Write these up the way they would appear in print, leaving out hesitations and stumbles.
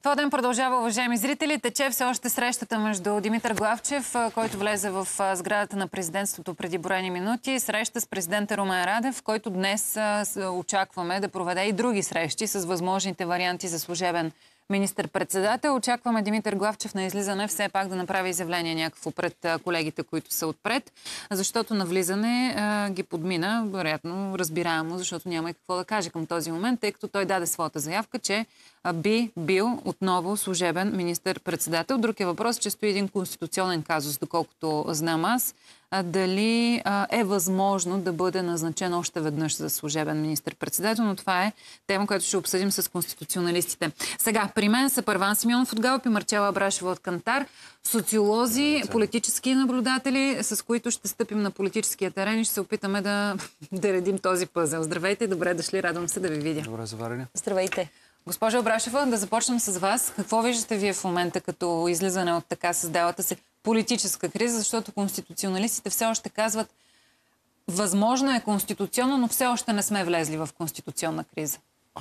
Това ден продължава, уважаеми зрители. Тече все още срещата между Димитър Главчев, който влезе в сградата на президентството преди броени минути, среща с президента Румен Радев, който днес очакваме да проведе и други срещи с възможните варианти за служебен министър-председател. Очакваме Димитър Главчев на излизане все пак да направи изявление някакво пред колегите, които са отпред, защото на влизане ги подмина, вероятно разбираемо, защото няма и какво да каже към този момент, тъй като той даде своята заявка, че би бил отново служебен министър-председател. Друг е въпрос, че стои един конституционен казус, доколкото знам аз, дали е възможно да бъде назначен още веднъж за служебен министър-председател, но това е тема, която ще обсъдим с конституционалистите. Сега, при мен са Първан Симеонов от Галап и Марчела Абрашева от Кантар, социолози, политически наблюдатели, с които ще стъпим на политическия терен и ще се опитаме да редим този пъзел. Здравейте и добре дошли, радвам се да ви видя. Добре заварени. Здравейте. Госпожа Абрашева, да започнем с вас. Какво виждате вие в момента като излизане от така създалата се политическа криза, защото конституционалистите все още казват, възможно е конституционно, но все още не сме влезли в конституционна криза?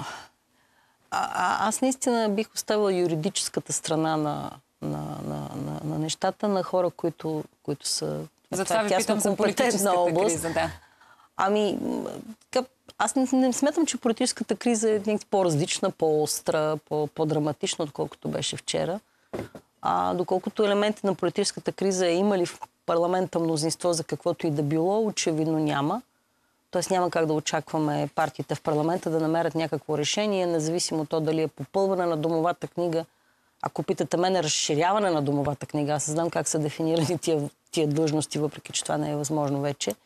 Аз наистина бих оставила юридическата страна на нещата на хора, които са затова ви питам за политическата криза, да. Ами, аз не смятам, че политическата криза е някакси по-различна, по-остра, по-драматична, отколкото беше вчера. Доколкото елементи на политическата криза е имали в парламента мнозинство за каквото и да било, очевидно няма. Тоест няма как да очакваме партиите в парламента да намерят някакво решение, независимо от то дали е попълване на домовата книга. Ако питате мен, разширяване на домовата книга, аз знам как са дефинирани тия длъжности, въпреки че това не е възможно вече.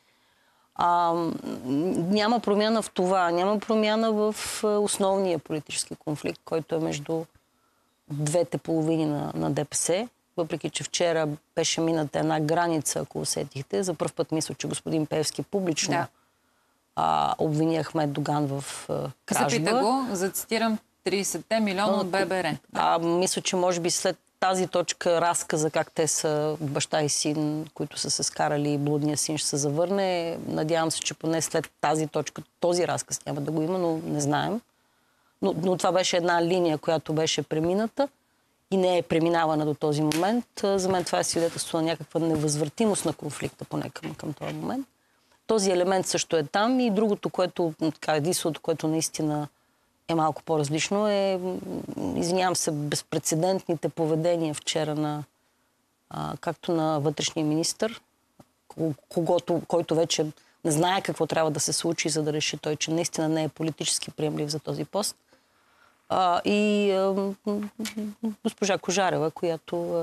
Няма промяна в това, няма промяна в основния политически конфликт, който е между двете половини на ДПС. Въпреки че вчера беше мината една граница, ако усетихте. За пръв път мисля, че господин Пеевски публично обвини Ахмед Доган в кражба. Запита го, зацитирам 30 милиона от ББР. Мисля, че може би след тази точка разказа как те са баща и син, които са се скарали и блудния син ще се завърне. Надявам се, че поне след тази точка този разказ няма да го има, но не знаем. Но това беше една линия, която беше премината и не е преминавана до този момент. За мен това е свидетелство на някаква невъзвратимост на конфликта, поне към този момент. Този елемент също е там и другото, което, единството, което наистина е малко по-различно, е, извинявам се, безпрецедентните поведения вчера както на вътрешния министър, който вече не знае какво трябва да се случи, за да реши той, че наистина не е политически приемлив за този пост. И госпожа Кожарева, която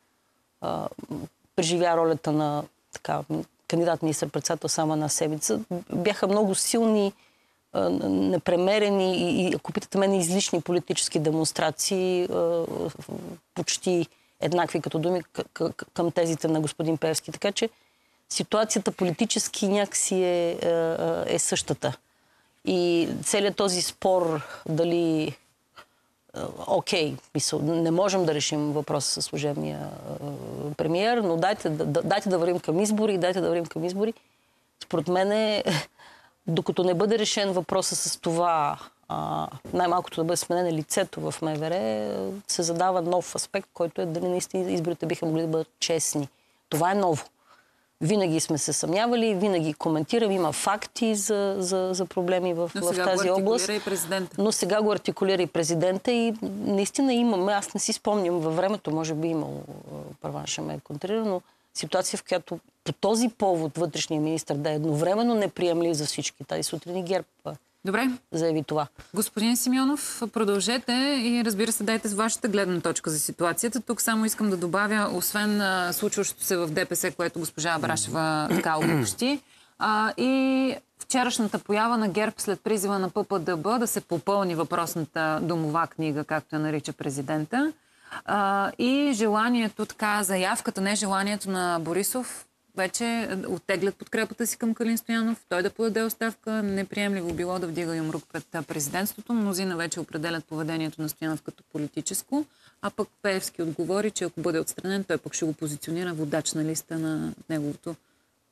преживя ролята на кандидат министър-председател само една седмица. Бяха много силни, непремерени и, ако питате мен, излишни политически демонстрации, почти еднакви като думи към тезите на господин Пеевски. Така че ситуацията политически някакси е същата. И целият този спор дали не можем да решим въпроса със служебния премиер, но дайте да вървим към избори, Според мен докато не бъде решен въпроса с това, най-малкото да бъде сменено лицето в МВР, се задава нов аспект, който е дали наистина изборите биха могли да бъдат честни. Това е ново. Винаги сме се съмнявали, винаги коментирам, има факти за проблеми в тази област. Но сега го артикулира и президента и наистина имаме, аз не си спомням във времето, може би имало, Първан ще ме контрира, но ситуация, в която по този повод вътрешния министър да е едновременно неприемлив за всички. Тази сутрин и ГЕРБ заяви това. Господин Симеонов, продължете и разбира се, дайте с вашата гледна точка за ситуацията. Тук само искам да добавя, освен случващото се в ДПС, което госпожа Абрашева така обобщи, и вчерашната поява на ГЕРБ след призива на ППДБ да се попълни въпросната домова книга, както я нарича президента. И желанието, заявката, не желанието на Борисов, вече оттеглят подкрепата си към Калин Стоянов, той да подаде оставка. Неприемливо било да вдига юмрук пред президентството. Мнозина вече определят поведението на Стоянов като политическо, а пък Пеевски отговори, че ако бъде отстранен, той пък ще го позиционира водач на листа на неговото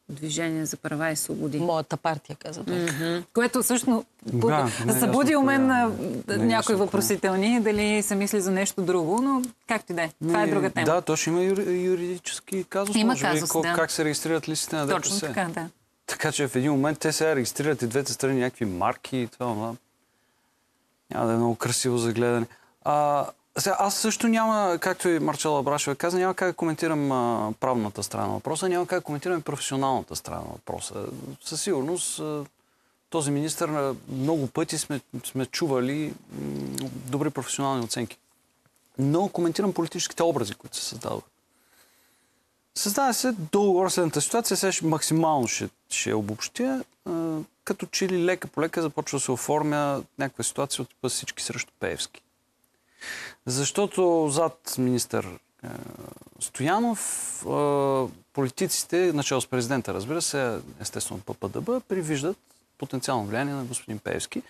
Движение за права и свободи. Моята партия, каза той. Което също събуди у мен някои въпросителни, дали се мисли за нещо друго, но както и да е. Това е друга тема. Да, то ще има юридически казус. Има казус, да. Как се регистрират листите на ДПС. Точно така, да. Така че в един момент те сега регистрират и двете страни някакви марки и това. Няма да е много красиво за гледане. Сега, аз също няма, както и Марчела Брашева каза, няма как да коментирам правната страна на въпроса, няма как да коментирам и професионалната страна на въпроса. Със сигурност този министър много пъти сме чували добри професионални оценки. Но коментирам политическите образи, които се създават. Създава се долу-горе следната ситуация, сега максимално ще обобщя, като че ли лека по лека започва да се оформя някаква ситуация от типа всички срещу Пеевски. Защото зад министър Стоянов политиците, начало с президента, разбира се, естествено ППДБ, привиждат потенциално влияние на господин Пеевски.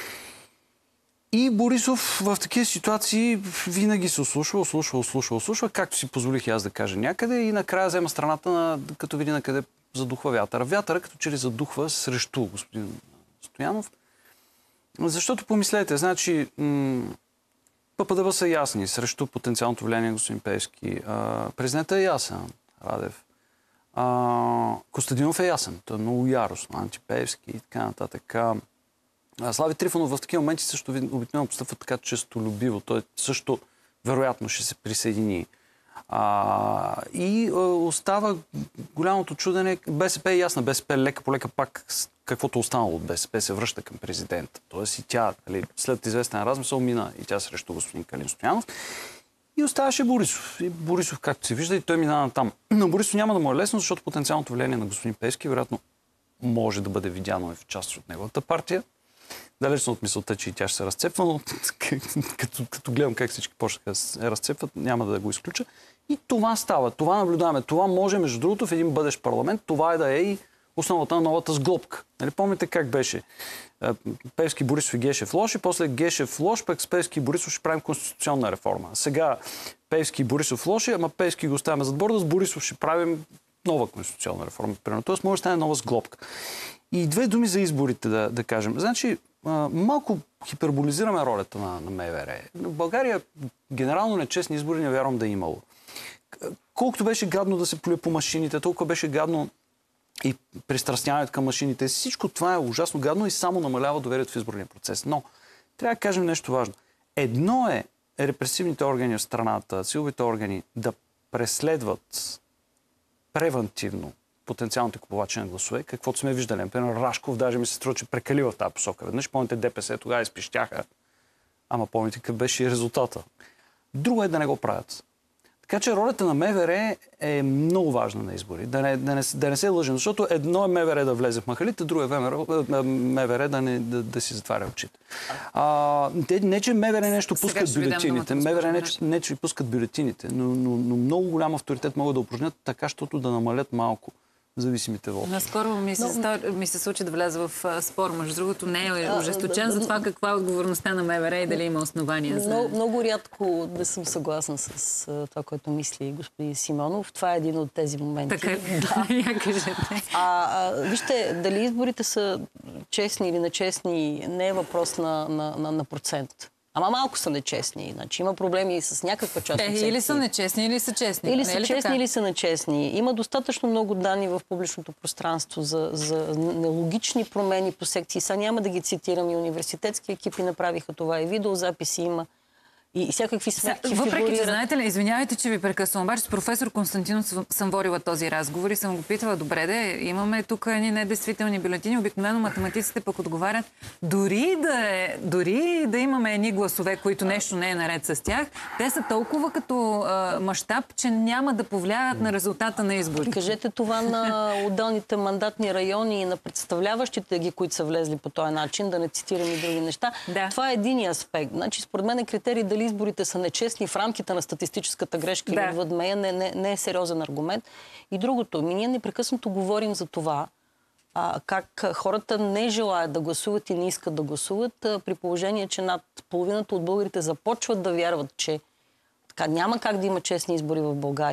И Борисов в такива ситуации винаги се ослушва, както си позволих и аз да кажа някъде, и накрая взема страната, като види накъде задухва вятъра. Вятъра като че ли задухва срещу господин Стоянов. Защото помислете, значи ППДБ са ясни срещу потенциалното влияние на господин Пеевски. Президентът е ясен, Радев. Костадинов е ясен. Той е много яростно, антипеевски и така нататък. Слави Трифонов в такива моменти също обикновено постъпва така честолюбиво. Той също вероятно ще се присъедини. И остава голямото чудене. БСП е ясна. БСП лека по лека пак каквото останало от БСП се връща към президента. Тоест и тя, след известен размисъл, мина и тя срещу господин Калин Стоянов. И оставаше Борисов. И Борисов, както се вижда, и той минава там. Но Борисов няма да му е лесно, защото потенциалното влияние на господин Пеевски вероятно може да бъде видяно и в част от неговата партия. Далечно от мисълта, че и тя ще се разцепва, но като гледам как всички почнаха да се разцепват, няма да го изключа. И това става, това наблюдаваме. Това може, между другото, в един бъдещ парламент, това е да е и основата на новата сглобка. Нали, помните как беше? Пеевски, Борисов и Гешев лош, и после Гешев лош, пък с Пеевски и Борисов ще правим конституционна реформа. Сега Пеевски и Борисов лоши, ама Пеевски го оставяме зад борда, с Борисов ще правим нова конституционна реформа. Тоест може да стане нова сглобка. И две думи за изборите, да кажем. Значи, малко хиперболизираме ролята на МВР. В България генерално нечестни избори не вярвам да е имало. Колкото беше гадно да се плюе по машините, толкова беше гадно и пристрастяването към машините. Всичко това е ужасно гадно и само намалява доверието в изборния процес. Но трябва да кажем нещо важно. Едно е репресивните органи в страната, силовите органи да преследват превантивно потенциалните купувачи на гласове, каквото сме виждали. Например, Рашков даже ми се струва, че прекали в тази посока. Веднъж помните ДПС тогава изпищяха. Ама помните какъв беше и резултата. Друго е да не го правят. Така че ролята на МВР е много важна на избори. Да не се лъжим, защото едно е МВР да влезе в махалите, друго е МВР да си затваря очите. Не, че МВР нещо пускат бюлетините. МВР не, че пускат бюлетините, но много голям авторитет могат да упражнят така, защото да намалят малко зависимите води. Наскоро ми се случи да вляза в спор. Между другото, не е ожесточен за това каква е отговорността на МВР и дали има основания за... Много рядко да съм съгласна с това, което мисли господин Симеонов. Това е един от тези моменти. Така я кажете. Вижте, дали изборите са честни или нечестни, не е въпрос на процент. Ама малко са нечестни. Значи, има проблеми с някаква част от секции. Или са нечестни, или са честни. Или са честни, или са нечестни. Има достатъчно много данни в публичното пространство за нелогични промени по секции. Сега няма да ги цитирам. И университетски екипи направиха това. И видеозаписи има. И всякакви сметки въпреки, че знаете ли, извинявайте, че ви прекъсвам, обаче с професор Константинов съм водила този разговор и съм го питала, добре, имаме тук едни недействителни бюлетини, обикновено математиците пък отговарят, дори да имаме едни гласове, които нещо не е наред с тях, те са толкова като мащаб, че няма да повлияят на резултата на изборите. Кажете това на отделните мандатни райони и на представляващите ги, които са влезли по този начин, да не цитирам и други неща. Да. Това е един аспект. Значи, според мен е критерий дали изборите са нечестни в рамките на статистическата грешка или отвъд нея, не е сериозен аргумент. И другото, ние непрекъснато говорим за това, как хората не желаят да гласуват и не искат да гласуват, при положение, че над половината от българите започват да вярват, че така, няма как да има честни избори в България.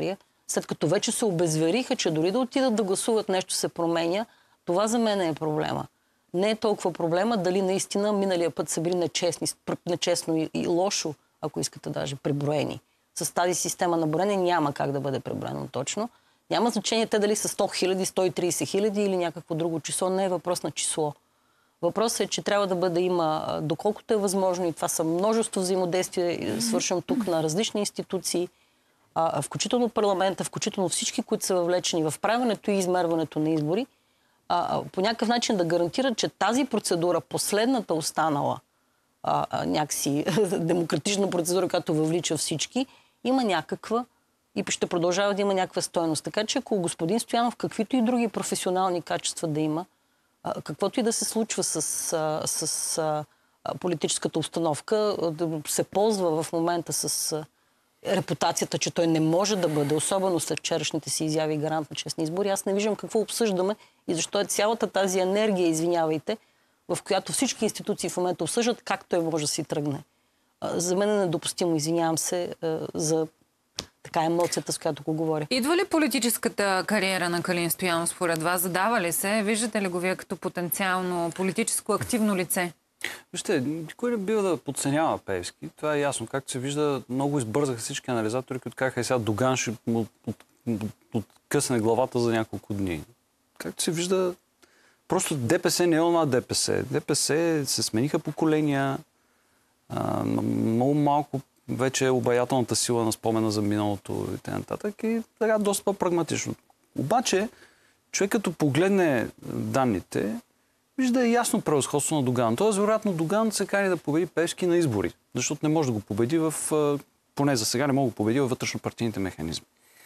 след като вече се обезвериха, че дори да отидат да гласуват, нещо се променя, това за мен е проблема. Не е толкова проблема дали наистина миналия път са били нечестно и лошо, ако искате даже преброени. С тази система на броене няма как да бъде преброено точно. Няма значение те дали са 100 хиляди, 130 хиляди или някакво друго число. Не е въпрос на число. Въпросът е, че трябва да бъде има, доколкото е възможно, и това са множество взаимодействия, свършвам тук на различни институции, включително парламента, включително всички, които са въвлечени в правенето и измерването на избори, по някакъв начин да гарантират, че тази процедура, последната останала някакси демократична процедура, която въвлича всички, има някаква и ще продължава да има някаква стойност. Така че ако господин Стоянов, каквито и други професионални качества да има, каквото и да се случва с политическата обстановка, да се ползва в момента с репутацията, че той не може да бъде, особено след вчерашните си изяви гарант на честни избори. Аз не виждам какво обсъждаме и защо е цялата тази енергия, извинявайте, в която всички институции в момента обсъждат как той може да си тръгне. За мен е недопустимо, извинявам се, за така емоцията, с която го говоря. Идва ли политическата кариера на Калин Стоянов според вас? Задава ли се? Виждате ли го вие като потенциално политическо активно лице? Вижте, никой не бива да подценява Пеевски. Това е ясно. Както се вижда, много избързаха всички анализатори, които казаха, сега Доган ще откъсне главата за няколко дни. Както се вижда, просто ДПС не е онова ДПС. ДПС се смениха поколения. Много малко вече е обаятелната сила на спомена за миналото и т.н. И така доста по-прагматично. Обаче, човек като погледне данните, вижда ясно превъзходство на Доган. Тоест, вероятно, Доган се кани да победи Пеевски на избори, защото не може да го победи поне за сега не може да го победи във вътрешно-партийните механизми.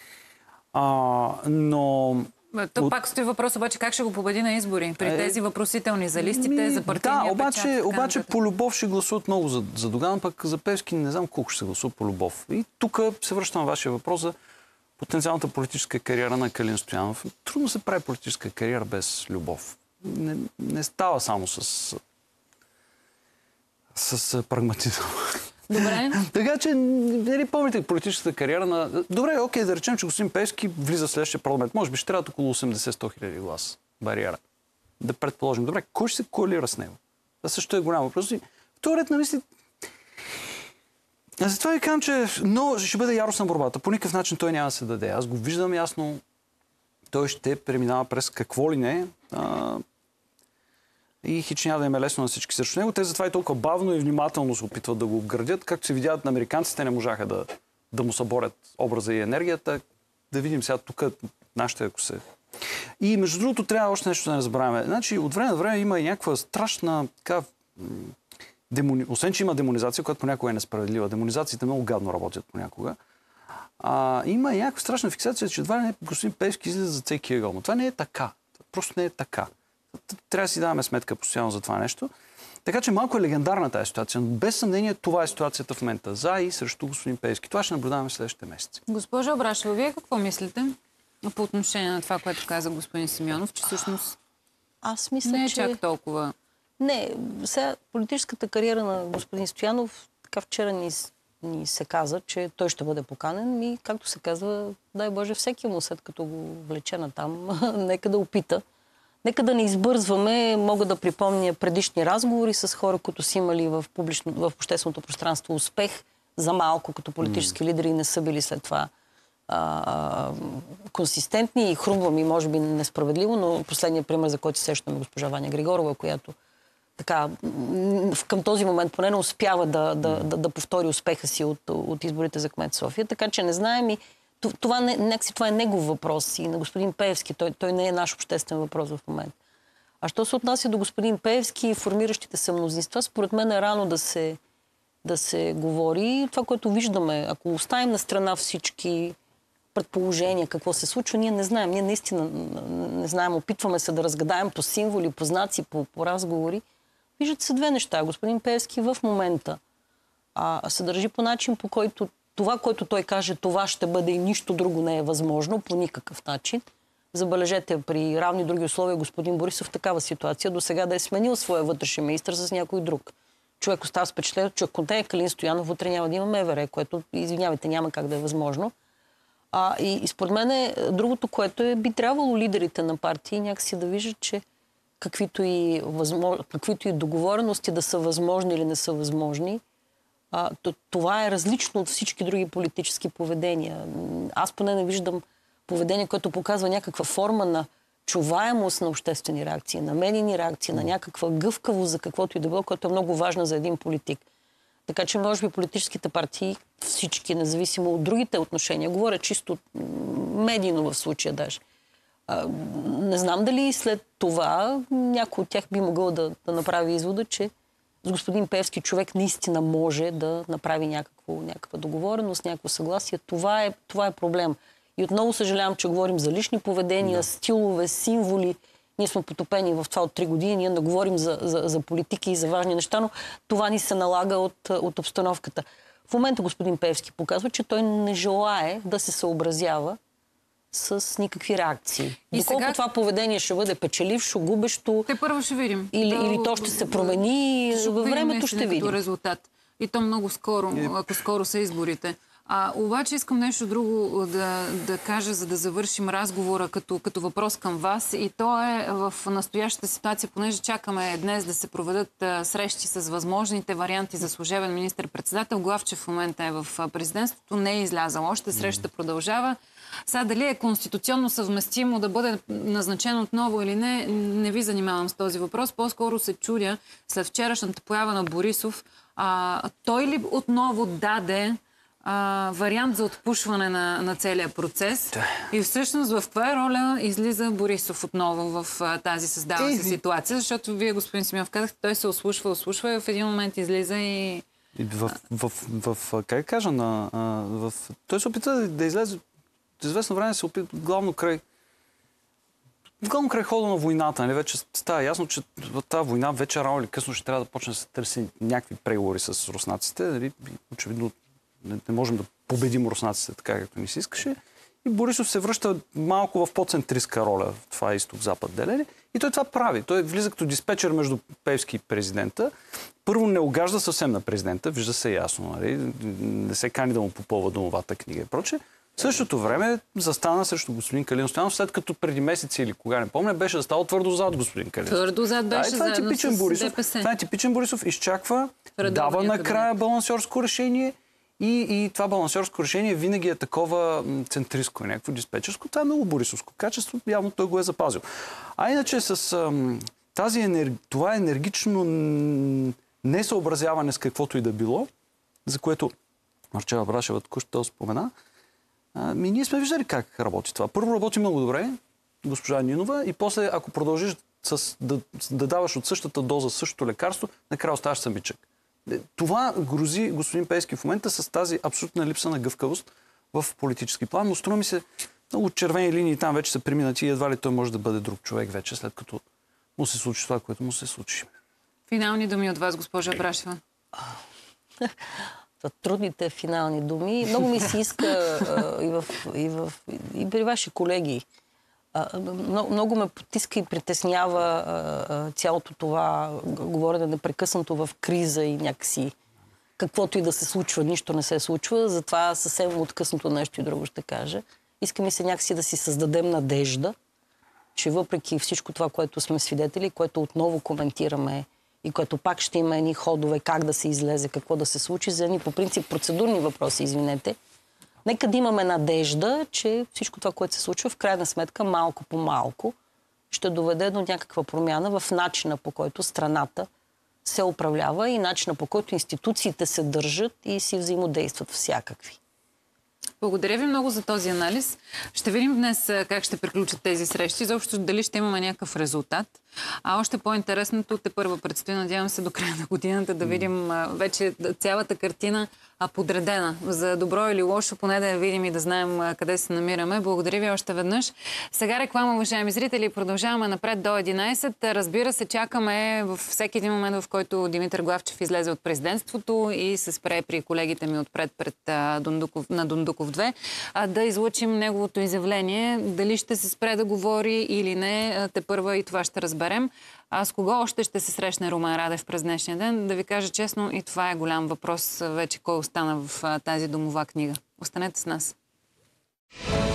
Пак стои въпрос обаче как ще го победи на избори? При тези въпросителни за листите, за партийния печат. Обаче по любов ще гласуват много за Доган, пък за Пеевски не знам колко ще се гласува по любов. И тук се връщам на вашия въпрос за потенциалната политическа кариера на Калин Стоянов. Трудно се прави политическа кариера без любов. Не става само с прагматизъм. Добре. Така че, не помните политическата кариера на... Добре, окей, да речем, че господин Пеевски влиза в следващия парламент. Може би ще трябва около 80-100 хиляди глас бариера. Да предположим. Добре, кой ще се коалира с него? Това също е голям въпрос. Втори ред на мисли... Затова ви казвам, че ще бъде яростна борбата. По никакъв начин той няма да се даде. Аз го виждам ясно. Той ще преминава през какво ли не. И хич няма да им е лесно на всички срещу него. Те затова и толкова бавно и внимателно се опитват да го градят. Както се видят на американците, не можаха да му съборят образа и енергията. Да видим сега тук нашите, ако се... И между другото трябва още нещо да не забравяме. Значи от време на време има и някаква страшна така... Освен, че има демонизация, която понякога е несправедлива. Демонизациите много гадно работят понякога. Има и някаква страшна фиксация, че едва ли не господин Пеевски излиза за всеки ъгъл. Но това не е така. Просто не е така. Трябва да си даваме сметка постоянно за това нещо. Така че малко е легендарна тази ситуация. Но без съмнение това е ситуацията в момента. За и срещу господин Пеевски. Това ще наблюдаваме в следващите месеци. Госпожа Абрашева, вие какво мислите по отношение на това, което каза господин Симеонов, че всъщност аз мисля, не е че... чак толкова... Не, сега политическата кариера на господин Стоянов, така вчера ни се каза, че той ще бъде поканен и, както се казва, дай Боже, всеки му, след като го влече натам, нека да опита. Нека да не избързваме. Мога да припомня предишни разговори с хора, които са имали в общественото пространство успех за малко като политически лидери и не са били след това консистентни и хрумва ми, може би несправедливо, но последният пример, за който се сещаме, госпожа Ваня Григорова, която така, към този момент поне не успява да повтори успеха си от изборите за кмет София. Така че не знаем и това е негов въпрос и на господин Пеевски. Той не е наш обществен въпрос в момента. А що се отнася до господин Пеевски и формиращите се мнозинства, според мен е рано да се говори. Това, което виждаме, ако оставим на страна всички предположения, какво се случва, ние не знаем. Ние наистина не знаем. Опитваме се да разгадаем по символи, по знаци, по разговори. Виждат се две неща. Господин Пеевски в момента се държи по начин, по който това, което той каже, това ще бъде и нищо друго не е възможно по никакъв начин. Забележете, при равни други условия господин Борисов в такава ситуация до сега да е сменил своя вътрешен министър с някой друг. Човек остава с впечатлението, че ако не е Калин Стоянов, утре няма да има МВР, което, извинявайте, няма как да е възможно. И според мен другото, което би трябвало лидерите на партии някакси да виждат, че каквито и договорености да са възможни или не са възможни, това е различно от всички други политически поведения. Аз поне не виждам поведение, което показва някаква форма на чуваемост на обществени реакции, на медийни реакции, на някаква гъвкавост за каквото и да било, което е много важно за един политик. Така че, може би, политическите партии, всички, независимо от другите отношения, говоря чисто медийно в случая даже. Не знам дали след това някой от тях би могъл да направи извода, че с господин Пеевски човек наистина може да направи някаква договореност, някакво съгласие. Това е проблем. И отново съжалявам, че говорим за лични поведения, стилове, символи. Ние сме потопени в това от 3 години. Ние не говорим за политики и за важни неща, но това ни се налага от обстановката. В момента господин Пеевски показва, че той не желае да се съобразява с никакви реакции. И доколко сега това поведение ще бъде печелившо, губещо... Те първо ще видим. Или то ще се промени, във времето ще видим. Резултат. И то много скоро, ако скоро са изборите. Обаче искам нещо друго да кажа, за да завършим разговора като въпрос към вас. И то е в настоящата ситуация, понеже чакаме днес да се проведат срещи с възможните варианти за служебен министър-председател. Главчев в момента е в президентството, не е излязъл още, срещата продължава. Сега дали е конституционно съвместимо да бъде назначен отново или не, не ви занимавам с този въпрос. По-скоро се чудя след вчерашната поява на Борисов, той ли отново даде вариант за отпушване на целия процес? И всъщност в каква роля излиза Борисов отново в тази създава се ситуация? Защото вие, господин Симеонов, казахте, той се ослушва и в един момент излиза и... Как кажа, той се опита да излезе, известно време се опита главно край хода на войната. Нали? Вече става ясно, че в тази война вече рано или късно ще трябва да почне да се търси някакви преговори с руснаците. Нали? Очевидно не можем да победим руснаците така, както ни се искаше. И Борисов се връща малко в по-центристка роля в това изток-запад деление. И той това прави. Той влиза като диспетчер между Пеевски и президента. Първо не огажда съвсем на президента, вижда се ясно. Нали? Не се кани да му попълва домовата книга и прочее. В същото време застана срещу господин Калин Стоянов, след като преди месеци или кога не помня, беше застал твърдо зад господин Калин. Твърдо зад беше заедно с ДПС. Това е типичен Борисов. Изчаква, дава накрая балансьорско решение и това балансьорско решение винаги е такова центристко, някакво диспетчерско. Това е много борисовско качество, явно той го е запазил. А иначе с това енергично несъобразяване с каквото и да било, за което Марчела Брашева току-що спомена, ние сме виждали как работи това. Първо работи много добре, госпожа Нинова, и после, ако продължиш да даваш от същата доза същото лекарство, накрая оставаш самичък. Това грози господин Пеевски в момента с тази абсолютна липса на гъвкавост в политически план, но струва ми се много червени линии там вече са преминати и едва ли той може да бъде друг човек вече, след като му се случи това, което му се случи. Финални думи от вас, госпожа Брашева. Трудните финални думи. Много ми се иска и при ваши колеги. Много ме потиска и притеснява цялото това говорене непрекъснато в криза и някакси каквото и да се случва, нищо не се случва. Затова съвсем откъснато нещо и друго ще кажа. Иска ми се някакси да си създадем надежда, че въпреки всичко това, което сме свидетели, което отново коментираме и което пак ще има едни ходове, как да се излезе, какво да се случи, за едни по принцип процедурни въпроси, извинете. Нека да имаме надежда, че всичко това, което се случва, в крайна сметка, малко по малко, ще доведе до някаква промяна в начина, по който страната се управлява и начина, по който институциите се държат и си взаимодействат всякакви. Благодаря ви много за този анализ. Ще видим днес как ще приключат тези срещи. Заобщо дали ще имаме някакъв резултат. А още по-интересното тепърва предстои, надявам се, до края на годината да видим вече цялата картина подредена. За добро или лошо, поне да я видим и да знаем къде се намираме. Благодаря ви още веднъж. Сега реклама, уважаеми зрители. Продължаваме напред до 11. Разбира се, чакаме във всеки един момент, в който Димитър Главчев излезе от президентството и се спре при колегите ми отпред на Дондуков 2, да излъчим неговото изявление. Дали ще се спре да говори или не, тепърва и това ще разберем. А с кого още ще се срещне Румен Радев през днешния ден? Да ви кажа честно, и това е голям въпрос вече, кой остана в тази домова книга. Останете с нас. България.